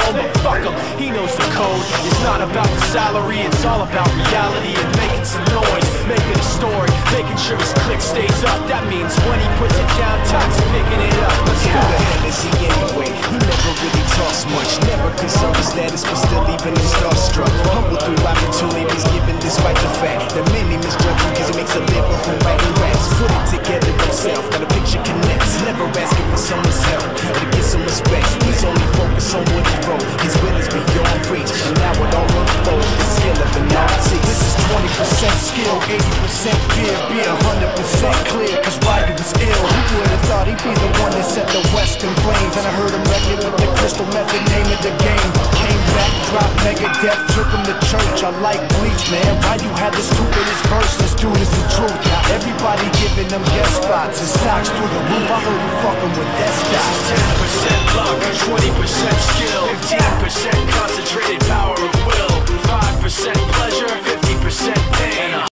phone, but fuck him, he knows the code. It's not about the salary, it's all about reality and making some noise, making a story, making sure his click stays up. That means when he puts it down, Tox picking it up. Let's go. Who the hell is he anyway? He never really talks much, never concerned with status, but still even him starstruck. Humble through opportunities given despite the fact that many misjudge him because he makes a living from writing raps. Put it together himself, got a picture connects, never asking for someone's help or to get some respect. He's only focused on what he wrote, his will is beyond reach, and now it all unfolds, the skill of an artist. This is 20% skill, 80% gear, be 100% clear, cause Ryder was ill. Who would've thought he'd be the one that set the West in flames? And I heard him record with the crystal method, name of the game. Came back, dropped Megadeth, took him to church. I like Bleach, man. Why you had the stupidest verse? This dude is the truth. Now everybody giving them guest spots and stocks through the roof. I heard you fucking with that stock. 10% luck, 20% skill, 15% concentrated power of will, 5% pleasure, 50% pain.